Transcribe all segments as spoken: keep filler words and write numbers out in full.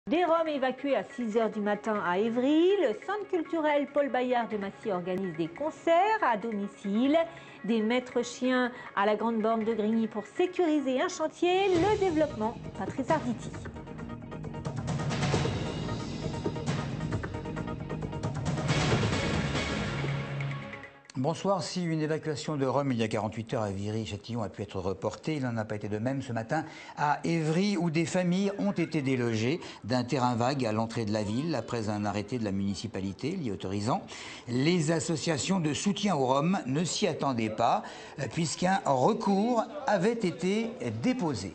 Des Roms évacués à six heures du matin à Évry, le centre culturel Paul Bayard de Massy organise des concerts à domicile, des maîtres chiens à la grande borne de Grigny pour sécuriser un chantier, le développement Patrice Arditi. Bonsoir. Si une évacuation de Rome il y a quarante-huit heures à Viry-Châtillon a pu être reportée, il n'en a pas été de même ce matin à Évry où des familles ont été délogées d'un terrain vague à l'entrée de la ville après un arrêté de la municipalité l'y autorisant. Les associations de soutien aux Roms ne s'y attendaient pas puisqu'un recours avait été déposé.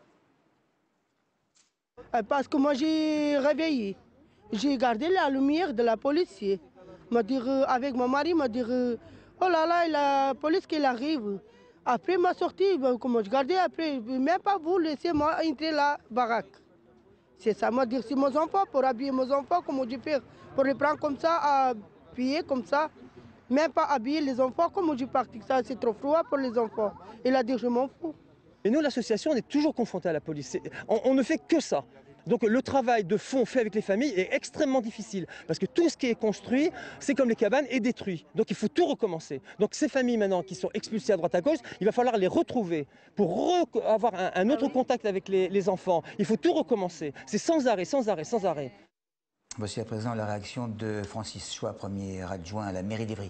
Parce que moi j'ai réveillé, j'ai gardé la lumière de la police. Me dire, avec mon mari, me dire, oh là là, la police qui arrive. Après ma sortie, comment je gardais après, même pas vous, laissez-moi entrer la baraque. C'est ça, me dire, c'est mes enfants, pour habiller mes enfants, comment je fais, pour les prendre comme ça, habiller comme ça. Même pas habiller les enfants, comment je partis, ça c'est trop froid pour les enfants. Il a dit, je m'en fous. Et nous, l'association, on est toujours confrontés à la police. On, on ne fait que ça. Donc le travail de fond fait avec les familles est extrêmement difficile parce que tout ce qui est construit, c'est comme les cabanes, est détruit. Donc il faut tout recommencer. Donc ces familles maintenant qui sont expulsées à droite à gauche, il va falloir les retrouver pour avoir un, un autre contact avec les, les enfants. Il faut tout recommencer. C'est sans arrêt, sans arrêt, sans arrêt. Voici à présent la réaction de Francis Choix, premier adjoint à la mairie d'Évry.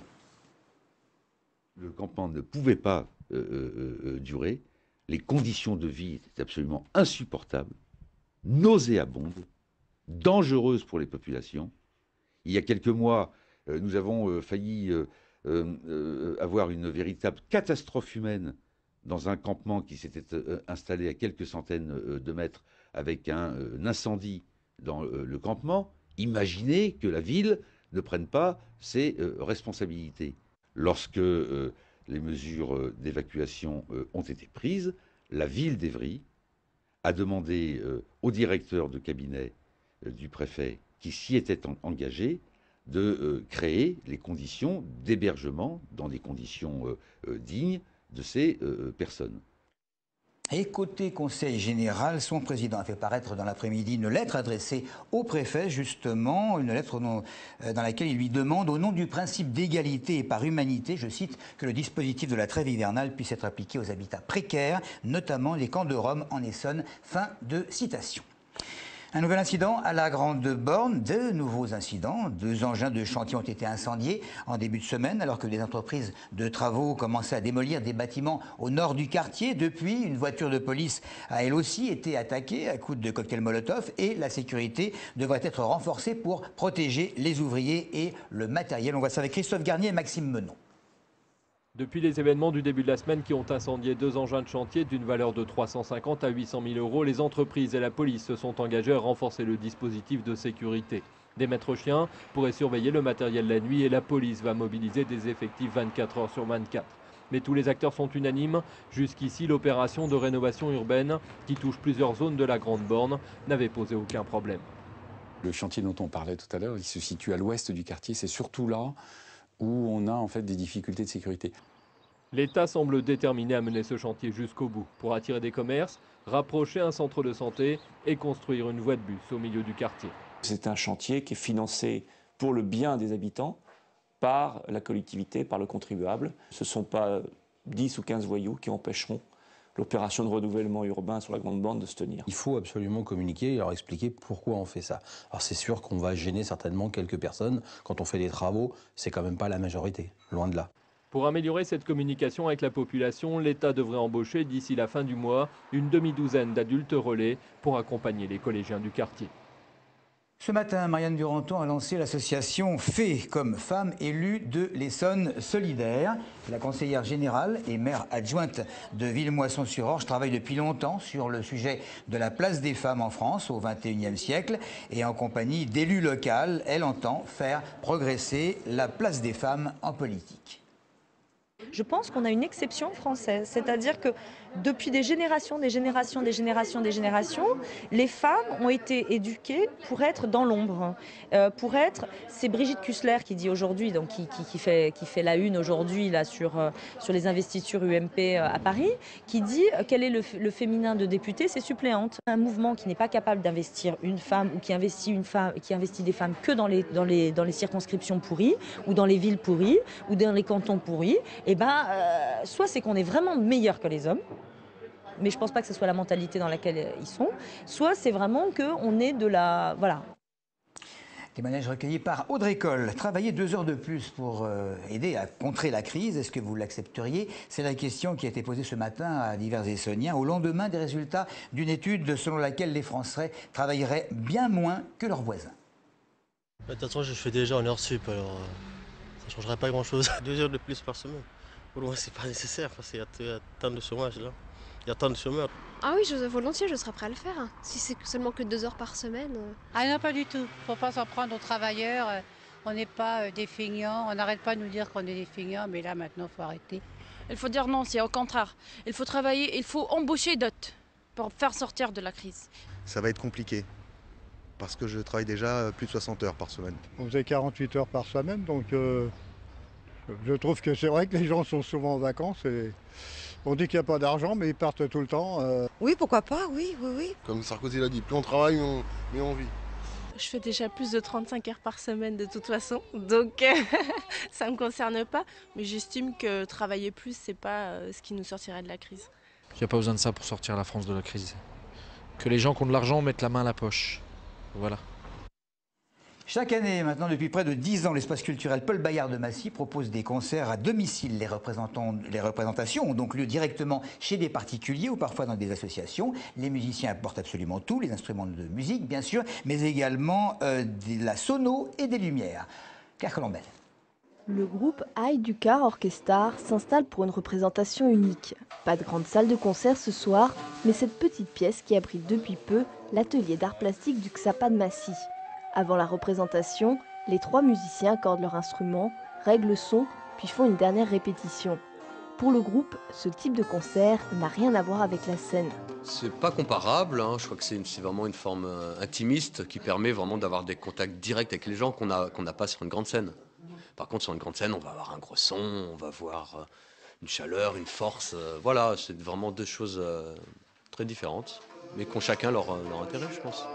Le campement ne pouvait pas euh, euh, euh, durer. Les conditions de vie étaient absolument insupportables, nauséabondes, dangereuses pour les populations. Il y a quelques mois, euh, nous avons euh, failli euh, euh, avoir une véritable catastrophe humaine dans un campement qui s'était euh, installé à quelques centaines euh, de mètres avec un, euh, un incendie dans euh, le campement. Imaginez que la ville ne prenne pas ses euh, responsabilités. Lorsque euh, les mesures d'évacuation euh, ont été prises, la ville d'Évry a demandé euh, au directeur de cabinet euh, du préfet qui s'y était en, engagé de euh, créer les conditions d'hébergement dans des conditions euh, euh, dignes de ces euh, personnes. Et côté Conseil général, son président a fait paraître dans l'après-midi une lettre adressée au préfet, justement, une lettre dans, dans laquelle il lui demande, au nom du principe d'égalité et par humanité, je cite, que le dispositif de la trêve hivernale puisse être appliqué aux habitats précaires, notamment les camps de Rome en Essonne. Fin de citation. Un nouvel incident à la Grande Borne, deux nouveaux incidents. Deux engins de chantier ont été incendiés en début de semaine alors que des entreprises de travaux commençaient à démolir des bâtiments au nord du quartier. Depuis, une voiture de police a elle aussi été attaquée à coups de cocktail Molotov et la sécurité devrait être renforcée pour protéger les ouvriers et le matériel. On voit ça avec Christophe Garnier et Maxime Menon. Depuis les événements du début de la semaine qui ont incendié deux engins de chantier d'une valeur de trois cent cinquante à huit cent mille euros, les entreprises et la police se sont engagées à renforcer le dispositif de sécurité. Des maîtres chiens pourraient surveiller le matériel la nuit et la police va mobiliser des effectifs vingt-quatre heures sur vingt-quatre. Mais tous les acteurs sont unanimes. Jusqu'ici, l'opération de rénovation urbaine, qui touche plusieurs zones de la Grande Borne, n'avait posé aucun problème. Le chantier dont on parlait tout à l'heure, il se situe à l'ouest du quartier. C'est surtout là où on a en fait des difficultés de sécurité. L'État semble déterminé à mener ce chantier jusqu'au bout pour attirer des commerces, rapprocher un centre de santé et construire une voie de bus au milieu du quartier. C'est un chantier qui est financé pour le bien des habitants par la collectivité, par le contribuable. Ce ne sont pas dix ou quinze voyous qui empêcheront l'opération de renouvellement urbain sur la Grande Borne de se tenir. Il faut absolument communiquer et leur expliquer pourquoi on fait ça. Alors c'est sûr qu'on va gêner certainement quelques personnes. Quand on fait des travaux, c'est quand même pas la majorité, loin de là. Pour améliorer cette communication avec la population, l'État devrait embaucher d'ici la fin du mois une demi-douzaine d'adultes relais pour accompagner les collégiens du quartier. Ce matin, Marianne Duranton a lancé l'association Fée comme femme élue de l'Essonne solidaire. La conseillère générale et maire adjointe de Villemoisson-sur-Orge travaille depuis longtemps sur le sujet de la place des femmes en France au vingt et unième siècle. Et en compagnie d'élus locaux, elle entend faire progresser la place des femmes en politique. Je pense qu'on a une exception française, c'est-à-dire que depuis des générations, des générations, des générations, des générations, les femmes ont été éduquées pour être dans l'ombre, euh, pour être, c'est Brigitte Kussler qui dit aujourd'hui, donc qui, qui, qui, fait, qui fait la une aujourd'hui là sur, euh, sur les investitures U M P euh, à Paris, qui dit euh, quel est le, le féminin de député, c'est suppléante. Un mouvement qui n'est pas capable d'investir une femme ou qui investit, une femme, qui investit des femmes que dans les, dans, les, dans les circonscriptions pourries ou dans les villes pourries ou dans les cantons pourris, et ben, euh, soit c'est qu'on est vraiment meilleur que les hommes, mais je ne pense pas que ce soit la mentalité dans laquelle ils sont, soit c'est vraiment qu'on est de la... Voilà. Témoignage recueilli par Audrey Coll. Travailler deux heures de plus pour euh, aider à contrer la crise, est-ce que vous l'accepteriez? C'est la question qui a été posée ce matin à divers Essonniens, au lendemain des résultats d'une étude selon laquelle les Français travailleraient bien moins que leurs voisins. De toute façon, je fais déjà en heure sup, alors euh, ça ne changerait pas grand-chose. Deux heures de plus par semaine, pour moi, c'est pas nécessaire, parce qu'il y a tant de chômage là. Il y a tant de chômeurs. Ah oui, je, volontiers, je serais prêt à le faire. Si c'est seulement que deux heures par semaine. Ah non, pas du tout. Il ne faut pas s'en prendre aux travailleurs. On n'est pas des feignants. On n'arrête pas de nous dire qu'on est des feignants, mais là, maintenant, il faut arrêter. Il faut dire non, c'est au contraire. Il faut travailler, il faut embaucher d'autres pour faire sortir de la crise. Ça va être compliqué, parce que je travaille déjà plus de soixante heures par semaine. On faisait quarante-huit heures par semaine, donc euh, je trouve que c'est vrai que les gens sont souvent en vacances et on dit qu'il n'y a pas d'argent, mais ils partent tout le temps. Euh... Oui, pourquoi pas, oui, oui, oui. Comme Sarkozy l'a dit, plus on travaille, mieux on, mieux on vit. Je fais déjà plus de trente-cinq heures par semaine de toute façon, donc euh, ça ne me concerne pas. Mais j'estime que travailler plus, c'est pas euh, ce qui nous sortirait de la crise. Il n'y a pas besoin de ça pour sortir la France de la crise. Que les gens qui ont de l'argent mettent la main à la poche. Voilà. Chaque année, maintenant depuis près de dix ans, l'espace culturel Paul Bayard de Massy propose des concerts à domicile. Les, représentants, les représentations ont donc lieu directement chez des particuliers ou parfois dans des associations. Les musiciens apportent absolument tout, les instruments de musique bien sûr, mais également euh, de la sono et des lumières. Claire Colombel. Le groupe Aïe du Car Orchestar s'installe pour une représentation unique. Pas de grande salle de concert ce soir, mais cette petite pièce qui abrite depuis peu l'atelier d'art plastique du X A P A de Massy. Avant la représentation, les trois musiciens accordent leur instrument, règlent le son, puis font une dernière répétition. Pour le groupe, ce type de concert n'a rien à voir avec la scène. C'est pas comparable, hein. Je crois que c'est vraiment une forme euh, intimiste qui permet vraiment d'avoir des contacts directs avec les gens qu'on n'a qu'on n'a pas sur une grande scène. Par contre, sur une grande scène, on va avoir un gros son, on va avoir euh, une chaleur, une force. Euh, voilà, c'est vraiment deux choses euh, très différentes, mais qui ont chacun leur, leur intérêt, je pense.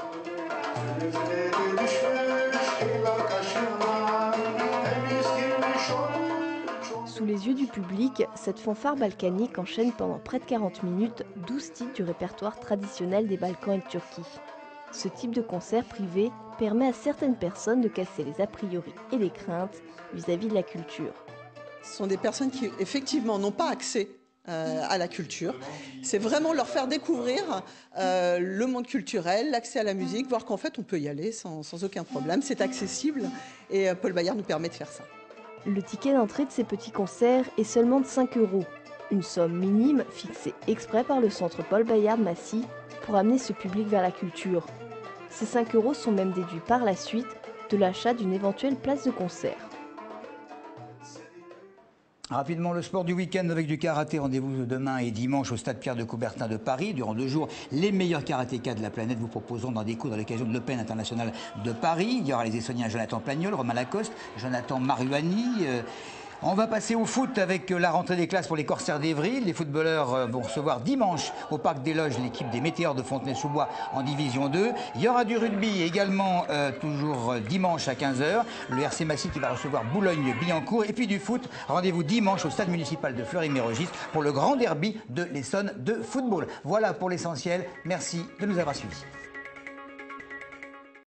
Sous les yeux du public, cette fanfare balkanique enchaîne pendant près de quarante minutes douze titres du répertoire traditionnel des Balkans et de Turquie. Ce type de concert privé permet à certaines personnes de casser les a priori et les craintes vis-à-vis de la culture. Ce sont des personnes qui effectivement n'ont pas accès Euh, à la culture. C'est vraiment leur faire découvrir euh, le monde culturel, l'accès à la musique, voir qu'en fait on peut y aller sans, sans aucun problème, c'est accessible et euh, Paul Bayard nous permet de faire ça. Le ticket d'entrée de ces petits concerts est seulement de cinq euros, une somme minime fixée exprès par le centre Paul Bayard Massy pour amener ce public vers la culture. Ces cinq euros sont même déduits par la suite de l'achat d'une éventuelle place de concert. Rapidement, le sport du week-end avec du karaté. Rendez-vous demain et dimanche au stade Pierre de Coubertin de Paris. Durant deux jours, les meilleurs karatékas de la planète vous proposeront d'en découdre à l'occasion de l'Open international de Paris. Il y aura les Essonniens Jonathan Plagnol, Romain Lacoste, Jonathan Maruani. Euh, On va passer au foot avec la rentrée des classes pour les Corsaires d'Evry. Les footballeurs vont recevoir dimanche au Parc des Loges l'équipe des Météores de Fontenay-sous-Bois en Division deux. Il y aura du rugby également euh, toujours dimanche à quinze heures. Le R C Massy qui va recevoir Boulogne-Billancourt. Et puis du foot, rendez-vous dimanche au stade municipal de Fleury-Mérogis pour le grand derby de l'Essonne de football. Voilà pour l'essentiel. Merci de nous avoir suivis.